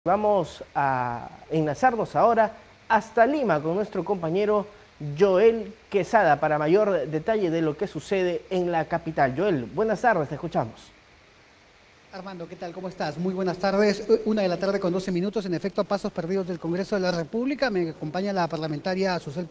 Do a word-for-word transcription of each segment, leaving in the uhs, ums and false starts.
Vamos a enlazarnos ahora hasta Lima con nuestro compañero Joel Quesada para mayor detalle de lo que sucede en la capital. Joel, buenas tardes, te escuchamos. Armando, ¿qué tal? ¿Cómo estás? Muy buenas tardes. Una de la tarde con doce minutos, en efecto, a pasos perdidos del Congreso de la República. Me acompaña la parlamentaria Susel.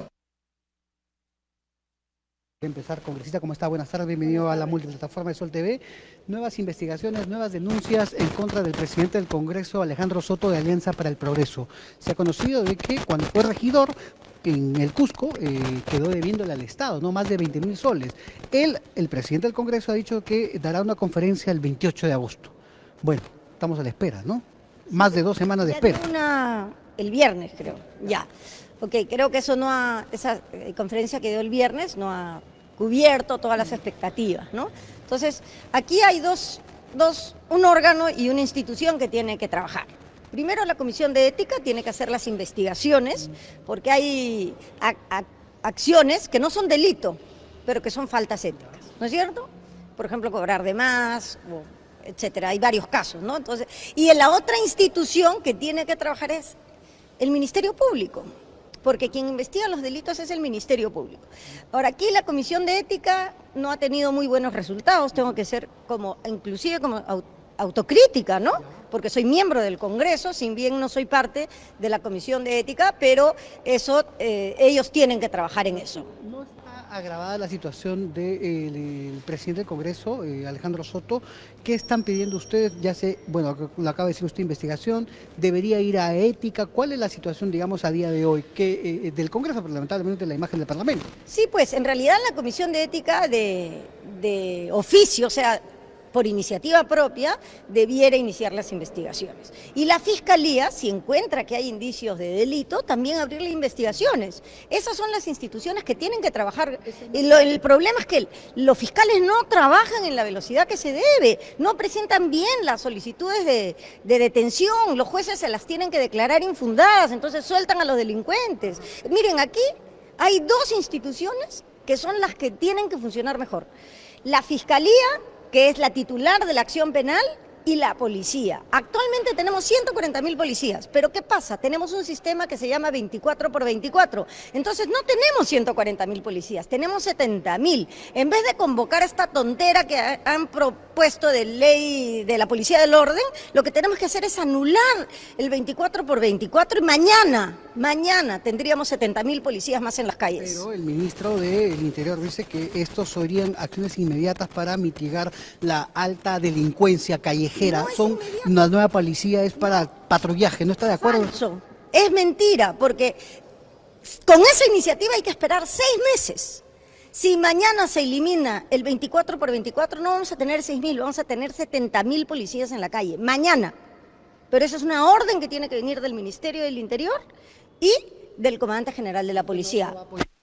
Empezar, congresista, ¿cómo está? Buenas tardes, bienvenido a la multiplataforma de Sol T V. Nuevas investigaciones, nuevas denuncias en contra del presidente del Congreso, Alejandro Soto, de Alianza para el Progreso. Se ha conocido de que cuando fue regidor en el Cusco, eh, quedó debiéndole al Estado, no más de veinte mil soles. Él, el presidente del Congreso, ha dicho que dará una conferencia el veintiocho de agosto. Bueno, estamos a la espera, ¿no? Más de dos semanas de espera. Una, el viernes, creo, ya. Ok, creo que eso no ha, esa eh, conferencia que dio el viernes no ha cubierto todas las expectativas, ¿no? Entonces, aquí hay dos, dos, un órgano y una institución que tiene que trabajar. Primero, la Comisión de Ética tiene que hacer las investigaciones, porque hay a, a, acciones que no son delito, pero que son faltas éticas, ¿no es cierto? Por ejemplo, cobrar de más, o etcétera, hay varios casos, ¿no? Entonces, y en la otra institución que tiene que trabajar es el Ministerio Público, porque quien investiga los delitos es el Ministerio Público. Ahora, aquí la Comisión de Ética no ha tenido muy buenos resultados, tengo que ser como, inclusive como autocrítica, ¿no? Porque soy miembro del Congreso, si bien no soy parte de la Comisión de Ética, pero eso, eh, ellos tienen que trabajar en eso. ¿No está agravada la situación del presidente del Congreso, eh, Alejandro Soto? ¿Qué están pidiendo ustedes? Ya sé, bueno, lo acaba de decir usted, investigación, debería ir a ética. ¿Cuál es la situación, digamos, a día de hoy que eh, del Congreso, pero lamentablemente la imagen del Parlamento? Sí, pues en realidad la Comisión de Ética de, de oficio, o sea, por iniciativa propia, debiera iniciar las investigaciones. Y la Fiscalía, si encuentra que hay indicios de delito, también abrirle investigaciones. Esas son las instituciones que tienen que trabajar. Y lo, el problema es que los fiscales no trabajan en la velocidad que se debe, no presentan bien las solicitudes de, de detención, los jueces se las tienen que declarar infundadas, entonces sueltan a los delincuentes. Miren, aquí hay dos instituciones que son las que tienen que funcionar mejor. La Fiscalía, que es la titular de la acción penal, y la policía. Actualmente tenemos ciento cuarenta mil policías, pero ¿qué pasa? Tenemos un sistema que se llama veinticuatro por veinticuatro, entonces no tenemos ciento cuarenta mil policías, tenemos setenta mil. En vez de convocar esta tontera que han propuesto de ley de la Policía del Orden, lo que tenemos que hacer es anular el veinticuatro por veinticuatro y mañana, mañana tendríamos setenta mil policías más en las calles. Pero el ministro del Interior dice que estos serían acciones inmediatas para mitigar la alta delincuencia callejera. No Son una nueva policía, es para patrullaje, ¿no está de acuerdo? Falso. Es mentira, porque con esa iniciativa hay que esperar seis meses. Si mañana se elimina el veinticuatro por veinticuatro, no vamos a tener seis mil, vamos a tener setenta mil policías en la calle, mañana. Pero esa es una orden que tiene que venir del Ministerio del Interior y del Comandante General de la Policía.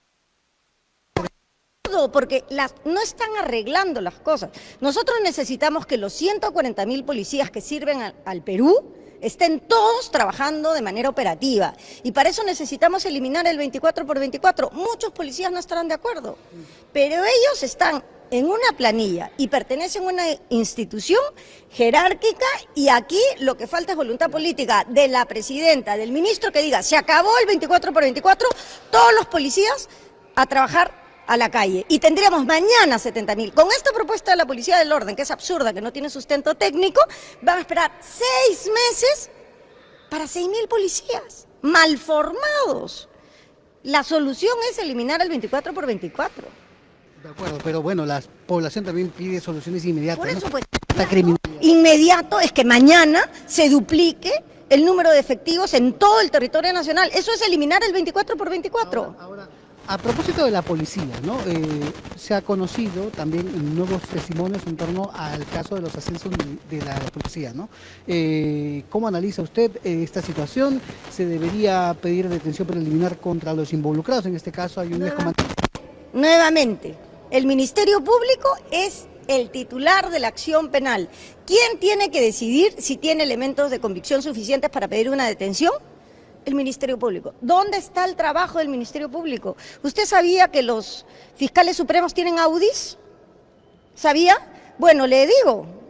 Porque las, no están arreglando las cosas. Nosotros necesitamos que los ciento cuarenta mil policías que sirven al, al Perú estén todos trabajando de manera operativa. Y para eso necesitamos eliminar el veinticuatro por veinticuatro. Muchos policías no estarán de acuerdo, pero ellos están en una planilla y pertenecen a una institución jerárquica, y aquí lo que falta es voluntad política de la presidenta, del ministro, que diga, se acabó el veinticuatro por veinticuatro, todos los policías a trabajar a la calle, y tendríamos mañana setenta mil. Con esta propuesta de la Policía del Orden, que es absurda, que no tiene sustento técnico, van a esperar seis meses para seis mil policías malformados. La solución es eliminar el veinticuatro por veinticuatro. De acuerdo, pero bueno, la población también pide soluciones inmediatas. Por eso, ¿no? pues, criminal. Inmediato es que mañana se duplique el número de efectivos en todo el territorio nacional. Eso es eliminar el veinticuatro por veinticuatro. Ahora, ahora, a propósito de la policía, ¿no? Eh, se ha conocido también nuevos testimonios en torno al caso de los ascensos de la policía, ¿no? Eh, ¿Cómo analiza usted eh, esta situación? ¿Se debería pedir detención preliminar contra los involucrados? En este caso hay un excomandante. Nuevamente, el Ministerio Público es el titular de la acción penal. ¿Quién tiene que decidir si tiene elementos de convicción suficientes para pedir una detención? El Ministerio Público. ¿Dónde está el trabajo del Ministerio Público? ¿Usted sabía que los fiscales supremos tienen Audis? ¿Sabía? Bueno, le digo,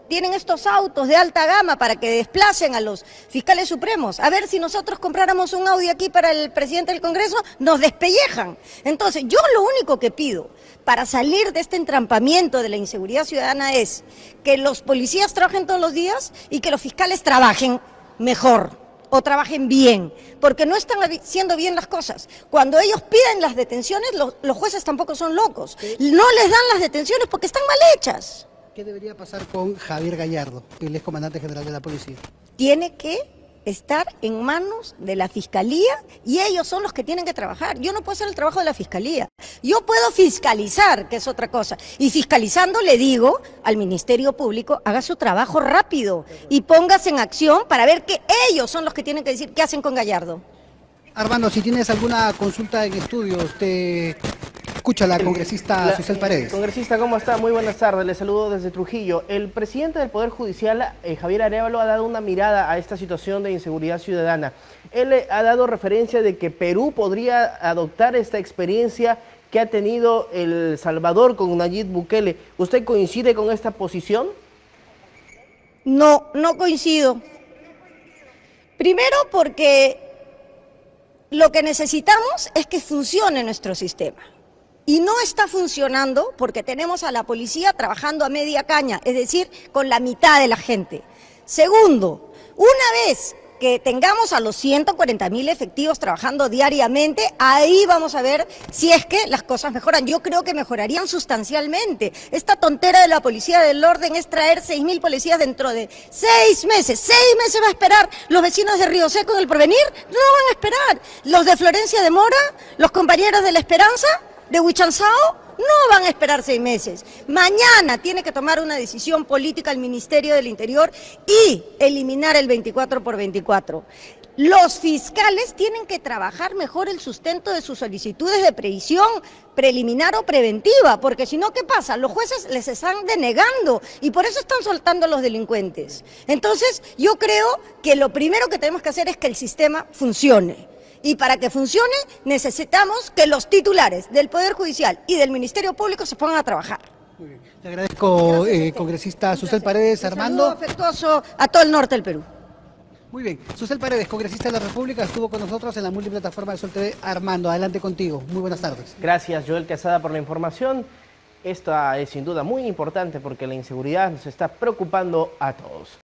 tienen estos autos de alta gama para que desplacen a los fiscales supremos. A ver, si nosotros compráramos un Audi aquí para el presidente del Congreso, nos despellejan. Entonces, yo lo único que pido para salir de este entrampamiento de la inseguridad ciudadana es que los policías trabajen todos los días y que los fiscales trabajen mejor o trabajen bien, porque no están haciendo bien las cosas. Cuando ellos piden las detenciones, los, los jueces tampoco son locos. No les dan las detenciones porque están mal hechas. ¿Qué debería pasar con Javier Gallardo, el ex comandante general de la policía? Tiene que estar en manos de la Fiscalía y ellos son los que tienen que trabajar. Yo no puedo hacer el trabajo de la Fiscalía. Yo puedo fiscalizar, que es otra cosa. Y fiscalizando le digo al Ministerio Público, haga su trabajo rápido y póngase en acción para ver que ellos son los que tienen que decir qué hacen con Gallardo. Armando, si tienes alguna consulta en estudios, te escucha la congresista la, Susel Paredes. Congresista, ¿cómo está? Muy buenas tardes, le saludo desde Trujillo. El presidente del Poder Judicial, eh, Javier Arévalo, ha dado una mirada a esta situación de inseguridad ciudadana. Él eh, ha dado referencia de que Perú podría adoptar esta experiencia que ha tenido El Salvador con Nayib Bukele. ¿Usted coincide con esta posición? No, no coincido. Primero porque lo que necesitamos es que funcione nuestro sistema. Y no está funcionando porque tenemos a la policía trabajando a media caña, es decir, con la mitad de la gente. Segundo, una vez que tengamos a los ciento cuarenta mil efectivos trabajando diariamente, ahí vamos a ver si es que las cosas mejoran. Yo creo que mejorarían sustancialmente. Esta tontera de la policía del orden es traer seis mil policías dentro de seis meses. ¿Seis meses va a esperar los vecinos de Río Seco en El Porvenir? No van a esperar. Los de Florencia de Mora, los compañeros de La Esperanza, de Huichanzao, no van a esperar seis meses. Mañana tiene que tomar una decisión política el Ministerio del Interior y eliminar el veinticuatro por veinticuatro. Los fiscales tienen que trabajar mejor el sustento de sus solicitudes de previsión preliminar o preventiva, porque si no, ¿qué pasa? Los jueces les están denegando y por eso están soltando a los delincuentes. Entonces, yo creo que lo primero que tenemos que hacer es que el sistema funcione. Y para que funcione necesitamos que los titulares del Poder Judicial y del Ministerio Público se pongan a trabajar. Muy bien. Le agradezco, eh, congresista Susel Paredes. Armando. Un saludo afectuoso a todo el norte del Perú. Muy bien. Susel Paredes, congresista de la República, estuvo con nosotros en la multiplataforma de Sol T V. Armando, adelante contigo. Muy buenas tardes. Gracias, Joel Quesada, por la información. Esta es sin duda muy importante porque la inseguridad nos está preocupando a todos.